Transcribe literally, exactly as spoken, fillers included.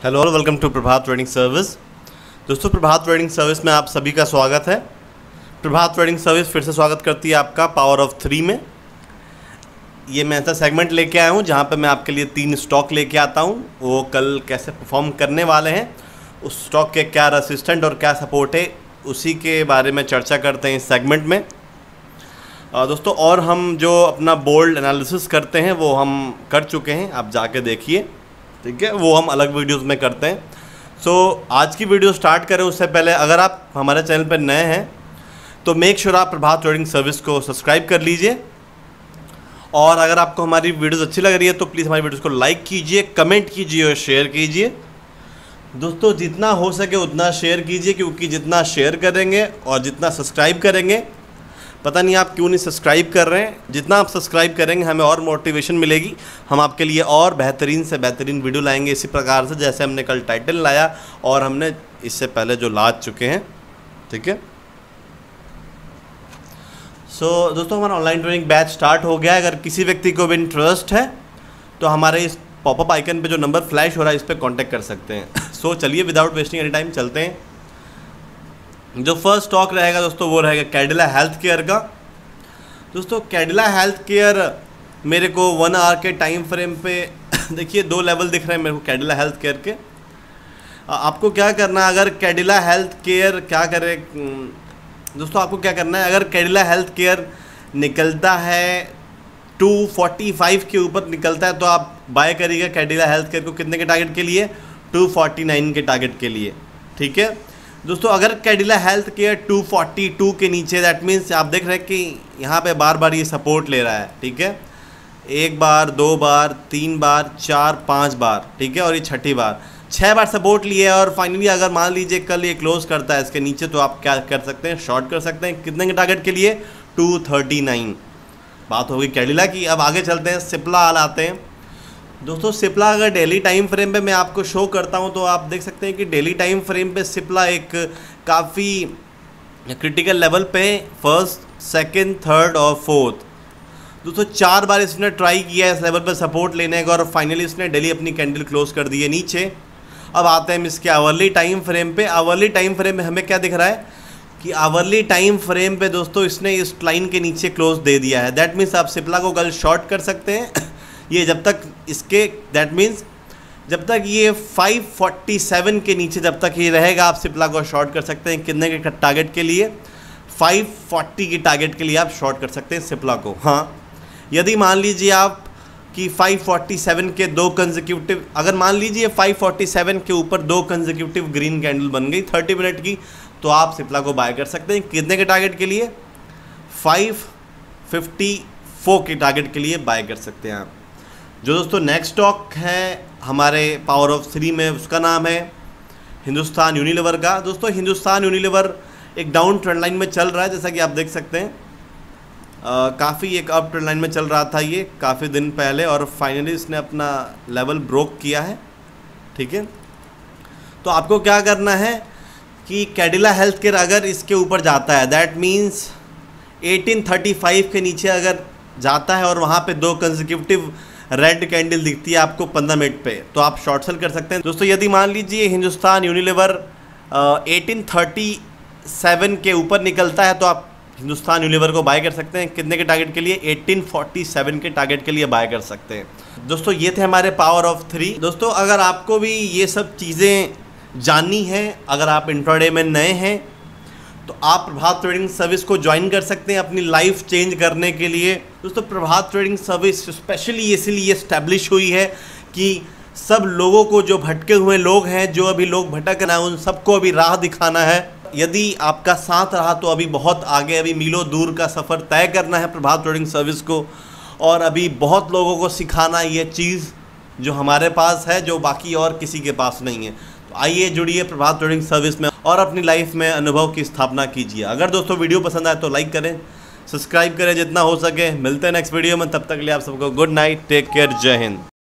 Hello और welcome to Prabhat trading service. दोस्तों, Prabhat trading service में आप सभी का स्वागत है। प्रभात ट्रेडिंग सर्विस फिर से स्वागत करती है आपका पावर ऑफ थ्री में। ये मैं ऐसा सेगमेंट लेके आया हूँ जहाँ पे मैं आपके लिए तीन स्टॉक लेके आता हूँ। वो कल कैसे परफॉर्म करने वाले हैं, उस स्टॉक के क्या रेसिस्टेंट और क्या सपोर्ट है, उसी के बारे में चर्चा करते हैं इस सेगमेंट में। आ, दोस्तों, और हम जो अपना बोल्ड एनालिसिस करते हैं वो हम कर चुके हैं, आप जाके देखिए, ठीक है। वो हम अलग वीडियोस में करते हैं। सो so, आज की वीडियो स्टार्ट करें उससे पहले अगर आप हमारे चैनल पर नए हैं तो मेक श्योर आप प्रभात ट्रेडिंग सर्विस को सब्सक्राइब कर लीजिए। और अगर आपको हमारी वीडियोस अच्छी लग रही है तो प्लीज़ हमारी वीडियोस को लाइक कीजिए, कमेंट कीजिए और शेयर कीजिए। दोस्तों, जितना हो सके उतना शेयर कीजिए, क्योंकि जितना शेयर करेंगे और जितना सब्सक्राइब करेंगे, पता नहीं आप क्यों नहीं सब्सक्राइब कर रहे हैं, जितना आप सब्सक्राइब करेंगे हमें और मोटिवेशन मिलेगी। हम आपके लिए और बेहतरीन से बेहतरीन वीडियो लाएंगे इसी प्रकार से जैसे हमने कल टाइटल लाया और हमने इससे पहले जो ला चुके हैं, ठीक है। सो so, दोस्तों, हमारा ऑनलाइन ट्रेनिंग बैच स्टार्ट हो गया है। अगर किसी व्यक्ति को भी इंटरेस्ट है तो हमारे इस पॉपअप आइकन पे जो नंबर फ्लैश हो रहा है इस पर कॉन्टैक्ट कर सकते हैं। सो so, चलिए विदाउट वेस्टिंग एनी टाइम चलते हैं। जो फर्स्ट स्टॉक रहेगा दोस्तों वो रहेगा कैडिला हेल्थ केयर का। दोस्तों, कैडिला हेल्थ केयर मेरे को वन आवर के टाइम फ्रेम पे देखिए दो लेवल दिख रहे हैं मेरे को कैडिला हेल्थ केयर के। आपको क्या करना है, अगर कैडिला हेल्थ केयर क्या करे दोस्तों, आपको क्या करना है, अगर कैडिला हेल्थ केयर निकलता है टू फोर्टी फाइव के ऊपर निकलता है तो आप बाय करिएगा कैडिला हेल्थ केयर को। कितने के टारगेट के लिए? टू फोर्टी नाइन के टारगेट के लिए, ठीक है। दोस्तों, अगर Cadila health care two forty two के नीचे, दैट मीन्स आप देख रहे हैं कि यहाँ पे बार बार ये सपोर्ट ले रहा है, ठीक है। एक बार, दो बार, तीन बार, चार, पाँच बार, ठीक है, और ये छठी बार, छः बार सपोर्ट लिए और फाइनली अगर मान लीजिए कल ये क्लोज करता है इसके नीचे तो आप क्या कर सकते हैं, शॉर्ट कर सकते हैं। कितने के टारगेट के लिए? Two thirty nine. बात होगी कैडिला की। अब आगे चलते हैं, सिप्ला हाल आते हैं। दोस्तों, सिप्ला अगर डेली टाइम फ्रेम पे मैं आपको शो करता हूं तो आप देख सकते हैं कि डेली टाइम फ्रेम पे सिप्ला एक काफ़ी क्रिटिकल लेवल पे फर्स्ट, सेकंड, थर्ड और फोर्थ, दोस्तों चार बार इसने ट्राई किया है इस लेवल पे सपोर्ट लेने का और फाइनली इसने डेली अपनी कैंडल क्लोज कर दी है नीचे। अब आते हैं हम इसके आवरली टाइम फ्रेम पे। आवरली टाइम फ्रेम में हमें क्या दिख रहा है कि आवरली टाइम फ्रेम पे दोस्तों इसने इस लाइन के नीचे क्लोज दे दिया है। दैट मीन्स आप सिप्ला को कल शॉर्ट कर सकते हैं। ये जब तक इसके दैट मीन्स जब तक ये फाइव फोर्टी सेवन के नीचे जब तक ये रहेगा आप सिप्ला को शॉर्ट कर सकते हैं। कितने के टारगेट के लिए? फाइव फोर्टी की टारगेट के लिए आप शॉर्ट कर सकते हैं सिप्ला को। हाँ, यदि मान लीजिए आप कि फाइव फोर्टी सेवन के दो कंसेक्यूटिव, अगर मान लीजिए फाइव फोर्टी सेवन के ऊपर दो कंसेक्यूटिव ग्रीन कैंडल बन गई थर्टी मिनट की, तो आप सिप्ला को बाय कर सकते हैं। कितने के टारगेट के लिए? फाइव फिफ्टी फोर के टारगेट के लिए बाय कर सकते हैं आप। जो दोस्तों नेक्स्ट स्टॉक है हमारे पावर ऑफ थ्री में, उसका नाम है हिंदुस्तान यूनिलीवर का। दोस्तों, हिंदुस्तान यूनिलीवर एक डाउन ट्रेंड लाइन में चल रहा है, जैसा कि आप देख सकते हैं। काफ़ी एक अप ट्रेंड लाइन में चल रहा था ये काफ़ी दिन पहले और फाइनली इसने अपना लेवल ब्रोक किया है, ठीक है। तो आपको क्या करना है कि कैडिला हेल्थ केयर अगर इसके ऊपर जाता है, that means eighteen thirty five के नीचे अगर जाता है और वहाँ पे दो कंसेक्यूटिव रेड कैंडल दिखती है आपको पंद्रह मिनट पे, तो आप शॉर्ट सेल कर सकते हैं। दोस्तों, यदि मान लीजिए Hindustan Unilever eighteen thirty seven के ऊपर निकलता है तो आप हिंदुस्तान यूनिलीवर को बाय कर सकते हैं। कितने के टारगेट के लिए? एटीन फोर्टी सेवन के टारगेट के लिए बाय कर सकते हैं। दोस्तों, ये थे हमारे पावर ऑफ थ्री। दोस्तों, अगर आपको भी ये सब चीज़ें जाननी है, अगर आप इंट्राडे में नए हैं तो आप प्रभात ट्रेडिंग सर्विस को ज्वाइन कर सकते हैं अपनी लाइफ चेंज करने के लिए। दोस्तों, प्रभात ट्रेडिंग सर्विस स्पेशली इसीलिए इस्टेब्लिश हुई है कि सब लोगों को, जो भटके हुए लोग हैं, जो अभी लोग भटक रहे हैं, उन सबको अभी राह दिखाना है। यदि आपका साथ रहा तो अभी बहुत आगे, अभी मीलों दूर का सफ़र तय करना है प्रभात ट्रेडिंग सर्विस को, और अभी बहुत लोगों को सिखाना ये चीज़ जो हमारे पास है, जो बाकी और किसी के पास नहीं है। तो आइए जुड़िए प्रभात ट्रेडिंग सर्विस में और अपनी लाइफ में अनुभव की स्थापना कीजिए। अगर दोस्तों वीडियो पसंद आए तो लाइक करें, सब्सक्राइब करें जितना हो सके। मिलते हैं नेक्स्ट वीडियो में, तब तक के लिए आप सबको गुड नाइट, टेक केयर, जय हिंद।